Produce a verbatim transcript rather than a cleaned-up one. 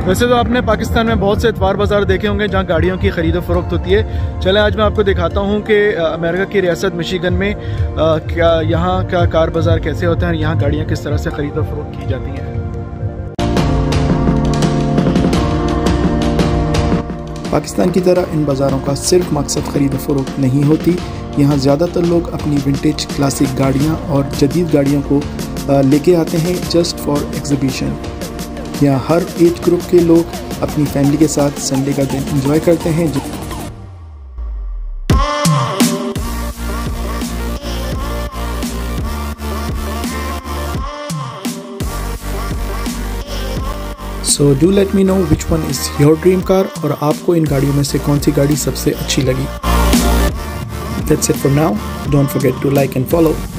वैसे तो आपने पाकिस्तान में बहुत से इतवार बाज़ार देखे होंगे जहाँ गाड़ियों की ख़रीद फरोख्त होती है। चलें आज मैं आपको दिखाता हूँ कि अमेरिका की रियासत मिशिगन में आ, क्या यहाँ का कार बाज़ार कैसे होता है और यहाँ गाड़ियाँ किस तरह से ख़रीद फरोख्त की जाती हैं। पाकिस्तान की तरह इन बाज़ारों का सिर्फ मकसद ख़रीद फरोख्त नहीं होती। यहाँ ज़्यादातर लोग अपनी विंटेज क्लासिक गाड़ियाँ और जदीद गाड़ियों को लेके आते हैं जस्ट फॉर एग्जीबिशन। यहाँ हर एज ग्रुप के लोग अपनी फैमिली के साथ संडे का दिन एंजॉय करते हैं। So do let me know which one is your dream car और आपको इन गाड़ियों में से कौन सी गाड़ी सबसे अच्छी लगी। That's it for now. Don't forget to like and follow.